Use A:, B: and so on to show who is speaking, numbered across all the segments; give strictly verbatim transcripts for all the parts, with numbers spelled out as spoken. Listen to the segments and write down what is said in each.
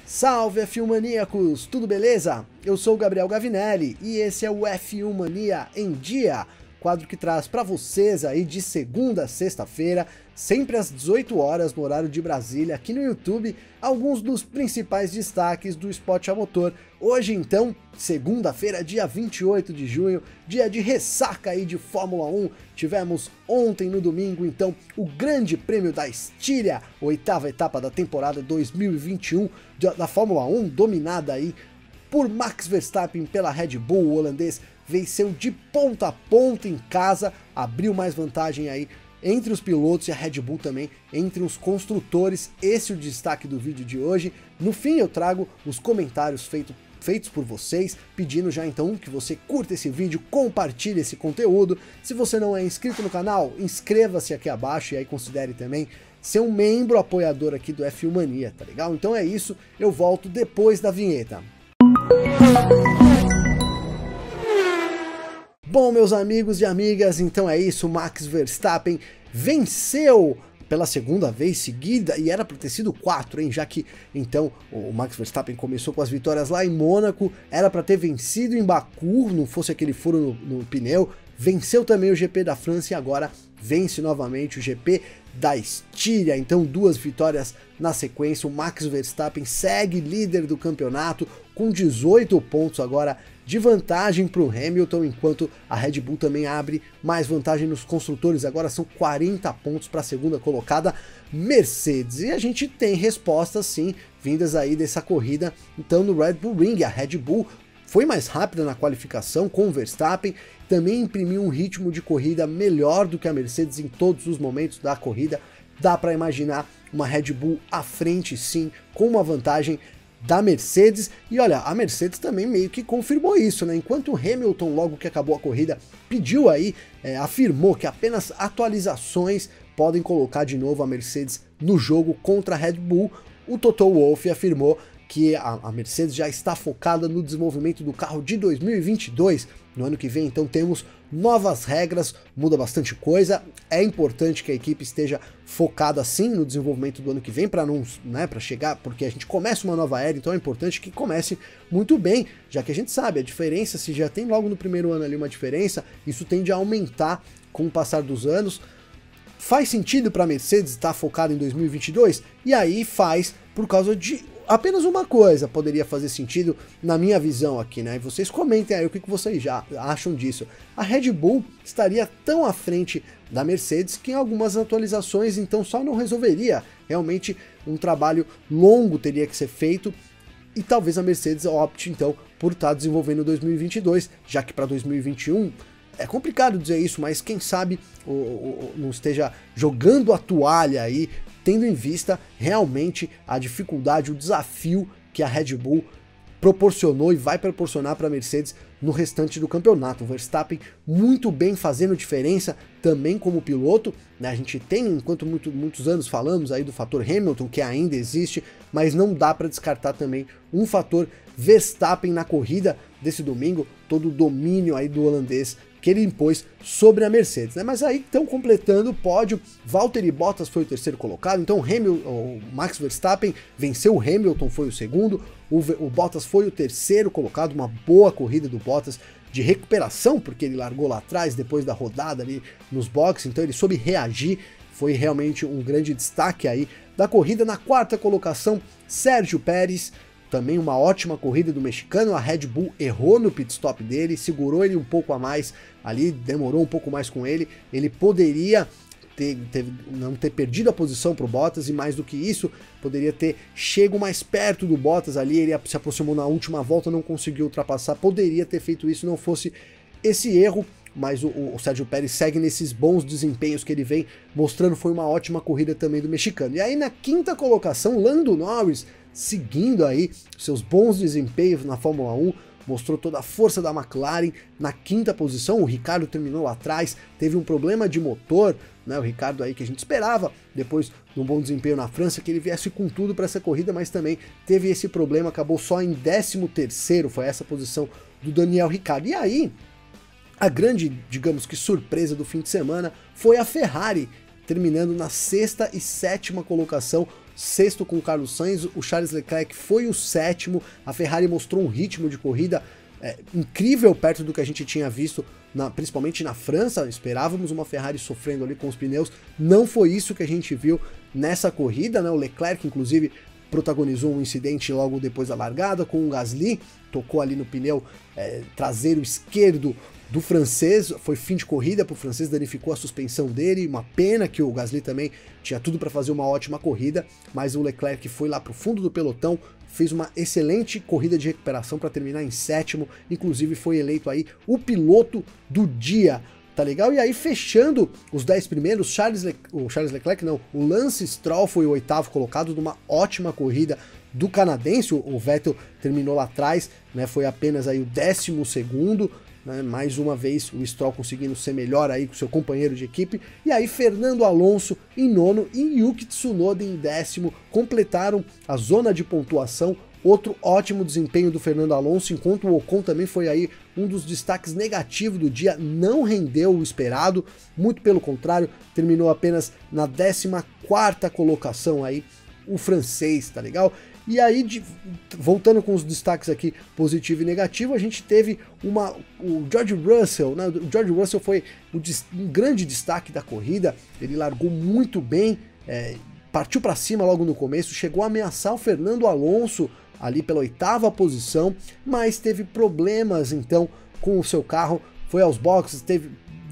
A: Salve F um Maníacos, tudo beleza? Eu sou o Gabriel Gavinelli e esse é o F um Mania em Dia, quadro que traz para vocês aí de segunda a sexta-feira, sempre às dezoito horas no horário de Brasília, aqui no YouTube, alguns dos principais destaques do esporte a motor. Hoje então, segunda-feira, dia vinte e oito de junho, dia de ressaca aí de Fórmula um, tivemos ontem no domingo então o grande prêmio da Estíria, oitava etapa da temporada dois mil e vinte e um da Fórmula um, dominada aí por Max Verstappen pela Red Bull. O holandês venceu de ponta a ponta em casa, abriu mais vantagem aí entre os pilotos e a Red Bull também entre os construtores. Esse é o destaque do vídeo de hoje. No fim eu trago os comentários feito, feitos por vocês, pedindo já então que você curta esse vídeo, compartilhe esse conteúdo. Se você não é inscrito no canal, inscreva-se aqui abaixo e aí considere também ser um membro apoiador aqui do F um Mania, tá legal? Então é isso, eu volto depois da vinheta. Bom, meus amigos e amigas, então é isso, Max Verstappen venceu pela segunda vez seguida, e era para ter sido quatro, hein, já que então o Max Verstappen começou com as vitórias lá em Mônaco, era para ter vencido em Baku, não fosse aquele furo no, no pneu, venceu também o G P da França e agora vence novamente o G P da Estíria. Então duas vitórias na sequência, o Max Verstappen segue líder do campeonato com dezoito pontos agora de vantagem para o Hamilton, enquanto a Red Bull também abre mais vantagem nos construtores, agora são quarenta pontos para a segunda colocada Mercedes. E a gente tem respostas sim, vindas aí dessa corrida, então no Red Bull Ring, a Red Bull foi mais rápida na qualificação com o Verstappen, também imprimiu um ritmo de corrida melhor do que a Mercedes em todos os momentos da corrida. Dá para imaginar uma Red Bull à frente sim, com uma vantagem da Mercedes. E olha, a Mercedes também meio que confirmou isso, né? Enquanto o Hamilton, logo que acabou a corrida, pediu aí, é, afirmou que apenas atualizações podem colocar de novo a Mercedes no jogo contra a Red Bull, o Toto Wolff afirmou que a, a Mercedes já está focada no desenvolvimento do carro de dois mil e vinte e dois. No ano que vem, então, temos novas regras, muda bastante coisa. É importante que a equipe esteja focada, sim, no desenvolvimento do ano que vem, para não, né, para chegar, porque a gente começa uma nova era, então é importante que comece muito bem, já que a gente sabe a diferença, se já tem logo no primeiro ano ali uma diferença, isso tende a aumentar com o passar dos anos. Faz sentido para a Mercedes estar focada em dois mil e vinte e dois? E aí faz por causa de apenas uma coisa poderia fazer sentido na minha visão aqui, né? E vocês comentem aí o que vocês já acham disso. A Red Bull estaria tão à frente da Mercedes que em algumas atualizações então só não resolveria. Realmente um trabalho longo teria que ser feito e talvez a Mercedes opte então por estar desenvolvendo dois mil e vinte e dois, já que para dois mil e vinte e um é complicado dizer isso, mas quem sabe o, o, não esteja jogando a toalha aí, tendo em vista realmente a dificuldade, o desafio que a Red Bull proporcionou e vai proporcionar para a Mercedes no restante do campeonato. O Verstappen muito bem fazendo diferença também como piloto, né? A gente tem, enquanto muito, muitos anos falamos aí do fator Hamilton, que ainda existe, mas não dá para descartar também um fator Verstappen na corrida desse domingo, todo o domínio aí do holandês que ele impôs sobre a Mercedes, né? Mas aí estão completando o pódio, Valtteri Bottas foi o terceiro colocado, então Hamilton, o Max Verstappen venceu o Hamilton, foi o segundo, o, o Bottas foi o terceiro colocado, uma boa corrida do Bottas de recuperação, porque ele largou lá atrás depois da rodada ali nos boxes, então ele soube reagir, foi realmente um grande destaque aí da corrida. Na quarta colocação, Sérgio Pérez, também uma ótima corrida do mexicano, a Red Bull errou no pit stop dele, segurou ele um pouco a mais ali, demorou um pouco mais com ele, ele poderia ter, ter, não ter perdido a posição para o Bottas e mais do que isso, poderia ter chego mais perto do Bottas ali, ele se aproximou na última volta, não conseguiu ultrapassar, poderia ter feito isso, não fosse esse erro, mas o, o Sérgio Pérez segue nesses bons desempenhos que ele vem mostrando, foi uma ótima corrida também do mexicano. E aí na quinta colocação, Lando Norris, seguindo aí seus bons desempenhos na Fórmula um, mostrou toda a força da McLaren na quinta posição. O Ricardo terminou lá atrás, teve um problema de motor, né? O Ricardo aí que a gente esperava, depois de um bom desempenho na França, que ele viesse com tudo para essa corrida, mas também teve esse problema, acabou só em décimo terceiro, foi essa posição do Daniel Ricciardo. E aí, a grande, digamos que surpresa do fim de semana foi a Ferrari, terminando na sexta e sétima colocação sexto com o Carlos Sainz, o Charles Leclerc foi o sétimo, a Ferrari mostrou um ritmo de corrida é, incrível perto do que a gente tinha visto, na, principalmente na França. Esperávamos uma Ferrari sofrendo ali com os pneus, não foi isso que a gente viu nessa corrida, né? O Leclerc, inclusive, protagonizou um incidente logo depois da largada com o Gasly, tocou ali no pneu é, traseiro esquerdo do francês, foi fim de corrida para o francês, danificou a suspensão dele, uma pena que o Gasly também tinha tudo para fazer uma ótima corrida, mas o Leclerc foi lá para o fundo do pelotão, fez uma excelente corrida de recuperação para terminar em sétimo, inclusive foi eleito aí o piloto do dia, tá legal? E aí fechando os dez primeiros, Charles Le... o Charles Leclerc não, o Lance Stroll foi o oitavo colocado numa ótima corrida do canadense, o Vettel terminou lá atrás, né, foi apenas aí o décimo segundo, né, mais uma vez o Stroll conseguindo ser melhor aí com seu companheiro de equipe, e aí Fernando Alonso em nono e Yuki Tsunoda em décimo completaram a zona de pontuação. Outro ótimo desempenho do Fernando Alonso, enquanto o Ocon também foi aí um dos destaques negativos do dia, não rendeu o esperado, muito pelo contrário, terminou apenas na décima quarta colocação aí, o francês, tá legal? E aí, de, voltando com os destaques aqui, positivo e negativo, a gente teve uma, o George Russell, né? O George Russell foi o, um grande destaque da corrida, ele largou muito bem, é, partiu para cima logo no começo, chegou a ameaçar o Fernando Alonso ali pela oitava posição, mas teve problemas então com o seu carro, foi aos boxes, teve...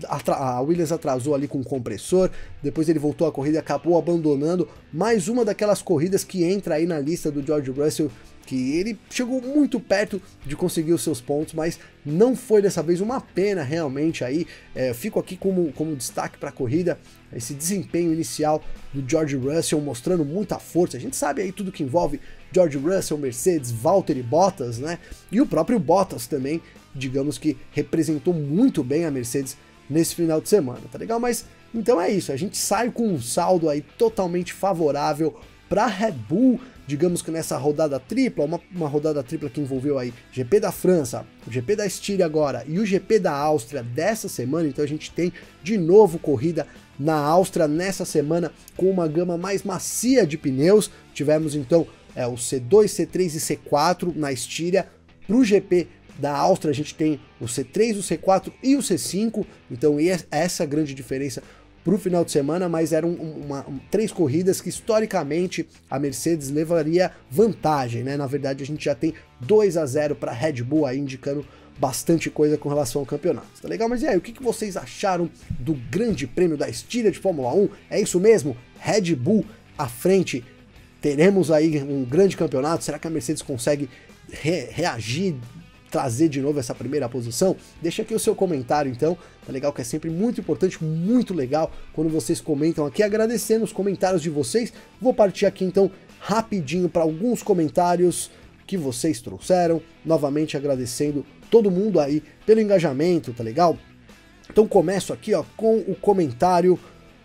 A: a Williams atrasou ali com o compressor, depois ele voltou à corrida e acabou abandonando, mais uma daquelas corridas que entra aí na lista do George Russell, que ele chegou muito perto de conseguir os seus pontos, mas não foi dessa vez, uma pena realmente aí, é, fico aqui como, como destaque para a corrida, esse desempenho inicial do George Russell mostrando muita força, a gente sabe aí tudo que envolve George Russell, Mercedes, Valtteri Bottas, né, e o próprio Bottas também, digamos que representou muito bem a Mercedes nesse final de semana, tá legal? Mas então é isso, a gente sai com um saldo aí totalmente favorável para Red Bull, digamos que nessa rodada tripla, uma, uma rodada tripla que envolveu aí G P da França, o G P da Estíria agora e o G P da Áustria dessa semana, então a gente tem de novo corrida na Áustria nessa semana com uma gama mais macia de pneus, tivemos então é, o C dois, C três e C quatro na Estíria, para o G P da Áustria a gente tem o C três, o C quatro e o C cinco, então essa é a grande diferença para o final de semana, mas eram uma, uma, três corridas que historicamente a Mercedes levaria vantagem, né? Na verdade a gente já tem dois a zero para a Red Bull aí, indicando bastante coisa com relação ao campeonato, tá legal? Mas e aí, o que, que vocês acharam do Grande Prêmio da Estíria de Fórmula um? É isso mesmo? Red Bull à frente, teremos aí um grande campeonato? Será que a Mercedes consegue re reagir, trazer de novo essa primeira posição? Deixa aqui o seu comentário então, tá legal? Que é sempre muito importante, muito legal quando vocês comentam aqui, agradecendo os comentários de vocês. Vou partir aqui então rapidinho para alguns comentários que vocês trouxeram, novamente agradecendo todo mundo aí pelo engajamento, tá legal? Então começo aqui ó, com o comentário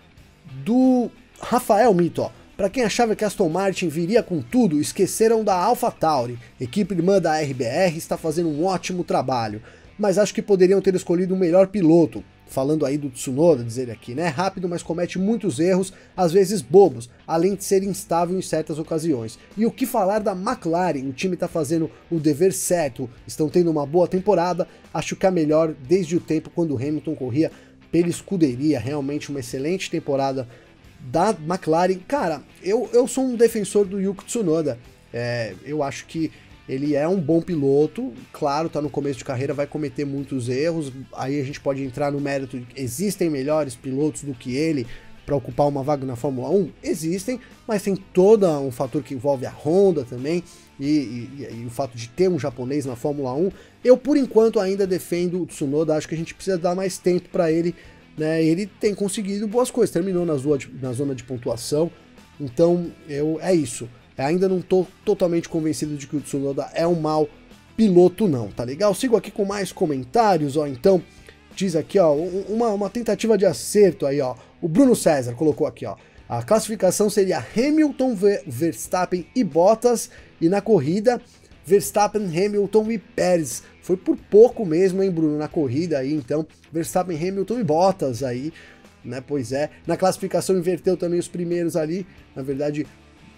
A: do Rafael Mito, ó. Para quem achava que a Aston Martin viria com tudo, esqueceram da AlphaTauri. Equipe irmã da R B R está fazendo um ótimo trabalho, mas acho que poderiam ter escolhido um melhor piloto. Falando aí do Tsunoda, dizer aqui, né? Rápido, mas comete muitos erros, às vezes bobos, além de ser instável em certas ocasiões. E o que falar da McLaren? O time está fazendo o dever certo, estão tendo uma boa temporada, acho que a melhor desde o tempo quando o Hamilton corria pela escuderia. Realmente uma excelente temporada da McLaren. Cara, eu, eu sou um defensor do Yuki Tsunoda, é, eu acho que ele é um bom piloto, claro, tá no começo de carreira, vai cometer muitos erros, aí a gente pode entrar no mérito de que existem melhores pilotos do que ele para ocupar uma vaga na Fórmula um, existem, mas tem todo um fator que envolve a Honda também, e, e, e o fato de ter um japonês na Fórmula um, eu por enquanto ainda defendo o Tsunoda, acho que a gente precisa dar mais tempo para ele, né? Ele tem conseguido boas coisas, terminou na zona de, na zona de pontuação, então eu, é isso. Ainda não tô totalmente convencido de que o Tsunoda é um mau piloto não, tá legal? Sigo aqui com mais comentários, ó, então, diz aqui, ó, uma, uma tentativa de acerto aí, ó, o Bruno César colocou aqui, ó, a classificação seria Hamilton, Verstappen e Bottas, e na corrida, Verstappen, Hamilton e Pérez. Foi por pouco mesmo, hein, Bruno, na corrida aí, então, Verstappen, Hamilton e Bottas aí, né, pois é. Na classificação inverteu também os primeiros ali, na verdade,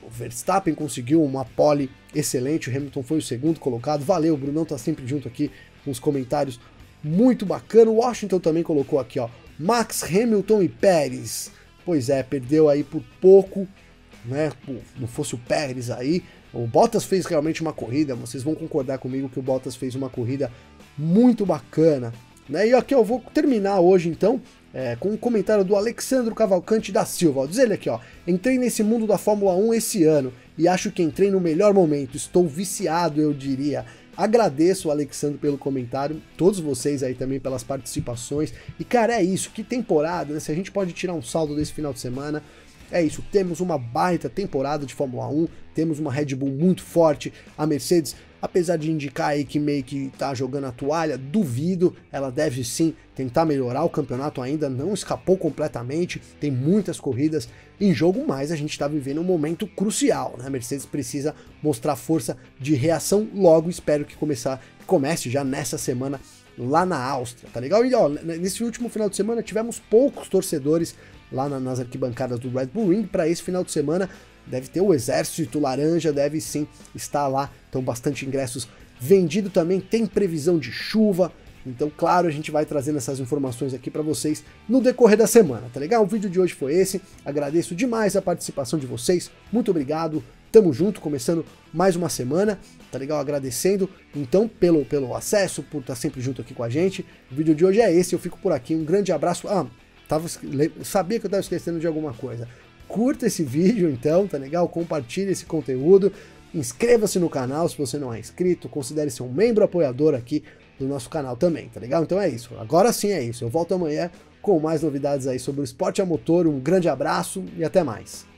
A: o Verstappen conseguiu uma pole excelente, o Hamilton foi o segundo colocado, valeu, o Brunão tá sempre junto aqui com os comentários, muito bacana. O Washington também colocou aqui, ó, Max, Hamilton e Pérez, pois é, perdeu aí por pouco, né, não fosse o Pérez aí, o Bottas fez realmente uma corrida, vocês vão concordar comigo que o Bottas fez uma corrida muito bacana, né, e aqui eu vou terminar hoje então, É, com um comentário do Alexandro Cavalcante da Silva. Ó, diz ele aqui, ó, entrei nesse mundo da Fórmula um esse ano e acho que entrei no melhor momento, estou viciado, eu diria. Agradeço o Alexandro pelo comentário, todos vocês aí também pelas participações, e cara, é isso, que temporada, né? Se a gente pode tirar um saldo desse final de semana, é isso, temos uma baita temporada de Fórmula um, temos uma Red Bull muito forte, a Mercedes, apesar de indicar aí que meio que tá jogando a toalha, duvido, ela deve sim tentar melhorar o campeonato ainda, não escapou completamente, tem muitas corridas em jogo, mas a gente tá vivendo um momento crucial, né? A Mercedes precisa mostrar força de reação logo, espero que começar, comece já nessa semana lá na Áustria, tá legal? E ó, nesse último final de semana tivemos poucos torcedores lá na, nas arquibancadas do Red Bull Ring. Para esse final de semana deve ter o exército laranja, deve sim estar lá, então bastante ingressos vendidos também, tem previsão de chuva, então claro, a gente vai trazendo essas informações aqui para vocês no decorrer da semana, tá legal? O vídeo de hoje foi esse, agradeço demais a participação de vocês, muito obrigado, tamo junto, começando mais uma semana, tá legal? Agradecendo, então, pelo, pelo acesso, por estar sempre junto aqui com a gente, o vídeo de hoje é esse, eu fico por aqui, um grande abraço, ah, tava, sabia que eu tava esquecendo de alguma coisa, curta esse vídeo então, tá legal? Compartilhe esse conteúdo, inscreva-se no canal se você não é inscrito, considere ser um membro apoiador aqui do nosso canal também, tá legal? Então é isso, agora sim é isso, eu volto amanhã com mais novidades aí sobre o esporte a motor, um grande abraço e até mais.